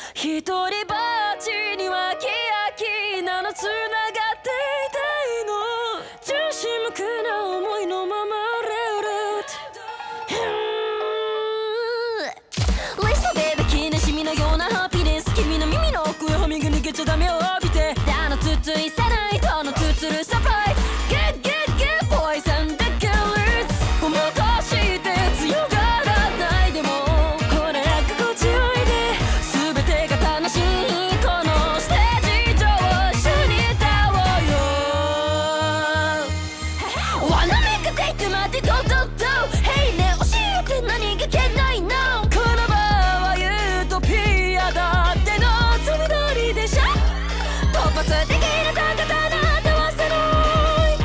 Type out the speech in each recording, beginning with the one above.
一人ぼっちにはキラキラのつながっていたいの。純真無垢な思いのままレストベイベキネシミのようなハピネス。君の耳の奥へハミング逃げちゃダメを浴びて。あのつついさないとのつつるサプライズ。ゲッゲッゲッボーイさんでゲリッツ。ごまかして強がらないでもほら心地よいで。全てが楽しいこのステージ上一緒に歌おうよ。Wanna make a take my do do do。 Hey ね教えて何がいけないの。この場はユートピアだってのつもりでしょ。突発的な高さなんて忘れない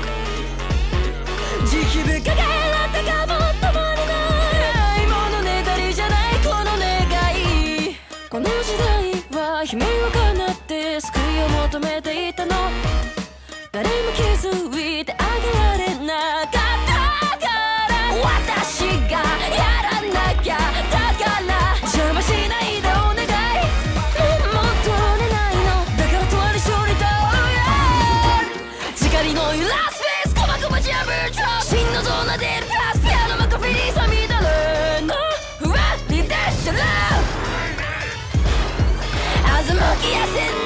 慈悲深げらったかも止まれない物ねだりじゃないこの願い。この時代は悲鳴をかなって救いを求めていたの。誰も気づいてあげられなかったから私がやらなきゃ。だから邪魔しないでお願い。もう取れないのだからとわり勝利だ。光の揺らすフェイス細々ジャブルトラ真のゾーナでプラスピアノマカフェリーさみだれのふわりでしょ。欺きやせん